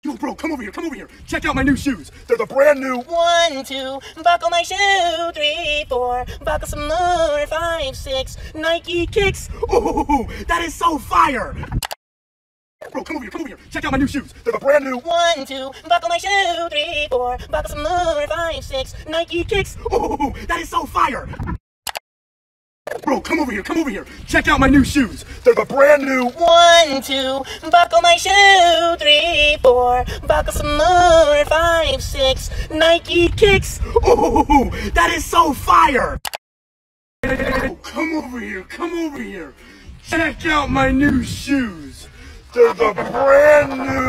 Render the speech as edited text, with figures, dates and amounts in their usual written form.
Yo, bro, come over here. Check out my new shoes. They're the brand new 1, 2, buckle my shoe. 3, 4, buckle some more. 5, 6, Nike kicks. Ooh, that is so fire. Bro, come over here. Check out my new shoes. They're the brand new 1, 2, buckle my shoe. 3, 4, buckle some more. 5, 6, Nike kicks. Ooh, that is so fire. Bro, come over here. Check out my new shoes. They're the brand new 1, 2, buckle my shoe. 3, 4, buckle some more. 5, 6, Nike kicks. Ooh, that is so fire. Oh, come over here. Check out my new shoes. They're the brand new